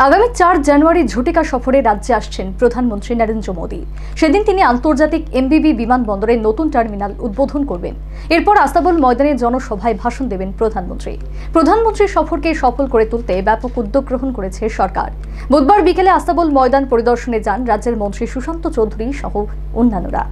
আগামী 4 জানুয়ারি ঝটিকা সফরে রাজ্যে আসছেন প্রধানমন্ত্রী নরেন্দ্র মোদী। সেদিন তিনি আন্তর্জাতিক এমবিবি বিমানবন্দরের নতুন টার্মিনাল উদ্বোধন করবেন। এরপর আস্তাবল ময়দানে জনসভায় ভাষণ দেবেন প্রধানমন্ত্রী। প্রধানমন্ত্রীর সফরকে সফল করে তুলতে ব্যাপক উদ্যোগ গ্রহণ করেছে সরকার। বুধবার বিকেলে আস্তাবল ময়দান পরিদর্শনে যান রাজ্যের মন্ত্রী সুশান্ত চৌধুরী সহ অন্যান্যরা।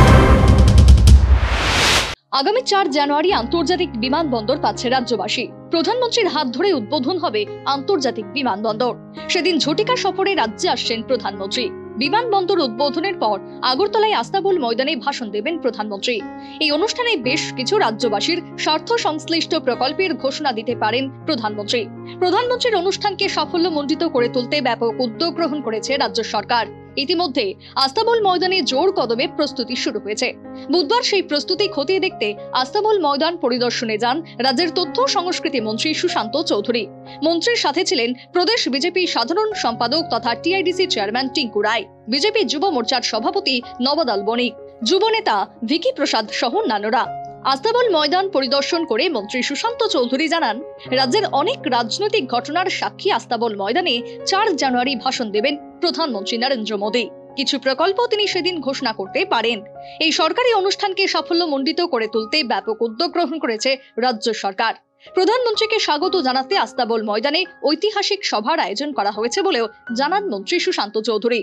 আগামী 4 জানুয়ারি আন্তর্জাতিক বিমানবন্দর পাচ্ছে রাজ্যবাসী। প্রধানমন্ত্রীর হাত ধরে উদ্বোধন হবে আন্তর্জাতিক বিমানবন্দর। সেদিন ঝটিকা সফরে রাজ্যে আসছেন প্রধানমন্ত্রী। বিমানবন্দর উদ্বোধনের পর আগরতলায় আস্তাবল ময়দানে ভাষণ দেবেন প্রধানমন্ত্রী। এই অনুষ্ঠানে বেশ কিছু রাজ্যবাসীর স্বার্থ সংশ্লিষ্ট প্রকল্পের ঘোষণা দিতে পারেন প্রধানমন্ত্রী। প্রধানমন্ত্রীর অনুষ্ঠানকে সাফল্যমণ্ডিত করে তুলতে ব্যাপক উদ্যোগ গ্রহণ করেছে রাজ্য সরকার। ইতিমধ্যে আস্তাবল ময়দানে জোর কদমে প্রস্তুতি শুরু হয়েছে। বুধবার সেই প্রস্তুতি খতিয়ে দেখতে আস্তাবল ময়দান পরিদর্শনে যান রাজ্যের তথ্য সংস্কৃতি মন্ত্রী সুশান্ত চৌধুরী। মন্ত্রীর সাথে ছিলেন প্রদেশ বিজেপি সাধারণ সম্পাদক তথা TIDC chairman Tinku Roy, BJP যুব মোর্চার সভাপতি নবদাল বণিক, যুব নেতা ভিকি প্রসাদ সহ অন্যান্যরা। আস্তাবল ময়দান পরিদর্শন করে মন্ত্রী সুশান্ত চৌধুরী জানান, রাজ্যের অনেক রাজনৈতিক ঘটনার সাক্ষী আস্তাবল ময়দানে 4 জানুয়ারি ভাষণ দেবেন প্রধানমন্ত্রী নরেন্দ্র মোদী। কিছু প্রকল্প তিনি সেদিন ঘোষণা করতে পারেন। এই সরকারি অনুষ্ঠানকে সাফল্যমণ্ডিত করে তুলতে ব্যাপক উদ্যোগ গ্রহণ করেছে রাজ্য সরকার। প্রধানমন্ত্রীকে স্বাগত জানাতে আস্তাবল ময়দানে ঐতিহাসিক সভার আয়োজন করা হয়েছে বলেও জানান মন্ত্রী সুশান্ত চৌধুরী।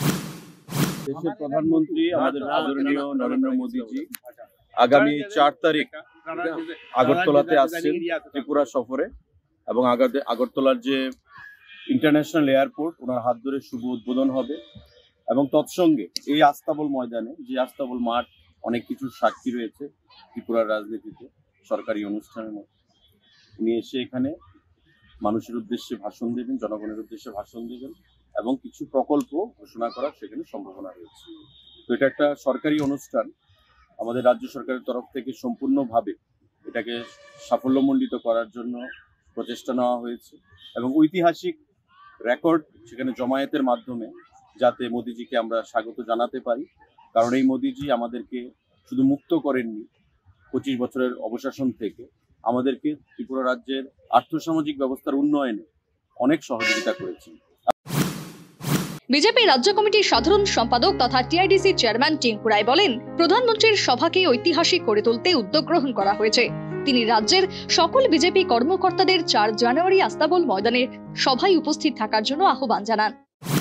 দেশের প্রধানমন্ত্রী আমাদের আদরণীয় নরেন্দ্র মোদীজি আগামী 4 তারিখ আগরতলাতে আসছেন ত্রিপুরা সফরে, এবং আগরতলার যে ইন্টারন্যাশনাল এয়ারপোর্ট ওনার হাত ধরে শুভ উদ্বোধন হবে। এবং তৎসঙ্গে এই আস্তাবল ময়দানে, যে আস্তাবল মাঠ অনেক কিছুর সাক্ষী রয়েছে ত্রিপুরার রাজনীতিতে, সরকারি অনুষ্ঠানের মধ্যে উনি এসে এখানে মানুষের উদ্দেশ্যে ভাষণ দেবেন, জনগণের উদ্দেশ্যে ভাষণ দেবেন এবং কিছু প্রকল্প ঘোষণা করার সেখানে সম্ভাবনা রয়েছে। তো এটা একটা সরকারি অনুষ্ঠান, আমাদের রাজ্য সরকারের তরফ থেকে সম্পূর্ণভাবে এটাকে সাফল্যমণ্ডিত করার জন্য প্রচেষ্টা নেওয়া হয়েছে এবং ঐতিহাসিক রেকর্ড সেখানে জমায়েতের মাধ্যমে যাতে মোদিজিকে আমরা স্বাগত জানাতে পারি। কারণ এই মোদিজি আমাদেরকে শুধু মুক্ত করেননি 25 বছরের অবশাসন থেকে, আমাদেরকে ত্রিপুরা রাজ্যের আর্থসামাজিক ব্যবস্থার উন্নয়নে অনেক সহযোগিতা করেছেন। বিজেপি রাজ্য কমিটির সাধারণ সম্পাদক তথা টিআইডিসি চেয়ারম্যান টিঙ্কু রায় বলেন, প্রধানমন্ত্রীর সভাকে ঐতিহাসিক করে তুলতে উদ্যোগ গ্রহণ করা হয়েছে। তিনি রাজ্যের সকল বিজেপি কর্মকর্তাদের 4 জানুয়ারি আস্তাবল ময়দানের সভায় উপস্থিত থাকার জন্য আহ্বান জানান।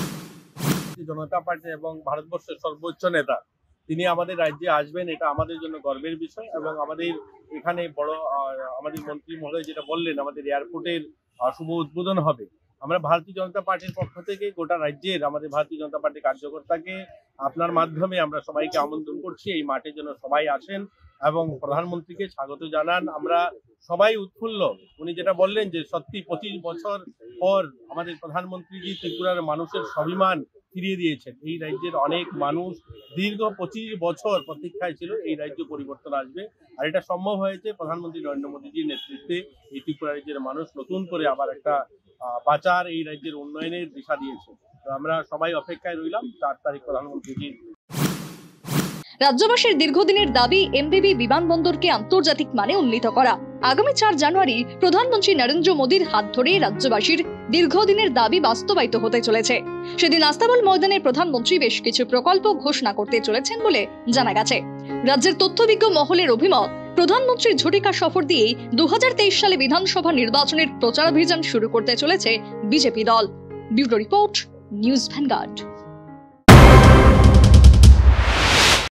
জনতা পার্টি এবং ভারতবর্ষের সর্বোচ্চ নেতা তিনি আমাদের রাজ্যে আসবেন, এটা আমাদের জন্য গর্বের বিষয়। এবং আমাদের এখানে আমাদের মন্ত্রী মহোদয় যেটা বললেন, আমাদের এয়ারপোর্টের শুভ উদ্বোধন হবে। আমরা ভারতীয় জনতা পার্টির পক্ষ থেকে গোটা রাজ্যের আমাদের ভারতীয় জনতা পার্টির কার্যকর্তাকে আপনার মাধ্যমে আমরা সবাইকে আমন্ত্রণ করছি এই মাঠের জন্য সবাই আসেন এবং প্রধানমন্ত্রীকে স্বাগত জানান। আমরা সবাই উৎফুল্ল। উনি যেটা বললেন যে সত্যি 25 বছর পর আমাদের প্রধানমন্ত্রীজি ত্রিপুরার মানুষের স্বাভিমান ফিরিয়ে দিয়েছেন। এই রাজ্যের অনেক মানুষ দীর্ঘ 25 বছর প্রতীক্ষায় ছিল এই রাজ্য পরিবর্তন আসবে, আর এটা সম্ভব হয়েছে প্রধানমন্ত্রী নরেন্দ্র মোদীজির নেতৃত্বে। এই ত্রিপুরা রাজ্যের মানুষ নতুন করে আবার একটা বাঁচার, এই রাজ্যের উন্নয়নের দিশা দিয়েছে। তো আমরা সবাই অপেক্ষায় রইলাম 4 তারিখ প্রধানমন্ত্রীজির। রাজ্যবাসীর দীর্ঘদিনের দাবি এমবিবি বিমানবন্দরকে আন্তর্জাতিক মানে উন্নীত করা। আগামী 4 জানুয়ারি প্রধানমন্ত্রী নরেন্দ্র মোদীর হাত ধরে রাজ্যবাসীর দীর্ঘদিনের দাবি বাস্তবায়িত হতে চলেছে। সেদিন আস্তাবল ময়দানে প্রধানমন্ত্রী বেশ কিছু প্রকল্প ঘোষণা করতে চলেছেন বলে জানা গেছে। রাজ্যের তথ্যবিজ্ঞ মহলের অভিমত, প্রধানমন্ত্রীর ঝটিকা সফর দিয়েই 2023 সালে বিধানসভা নির্বাচনের প্রচারাভিযান শুরু করতে চলেছে বিজেপি দল। Bureau report, news vanguard.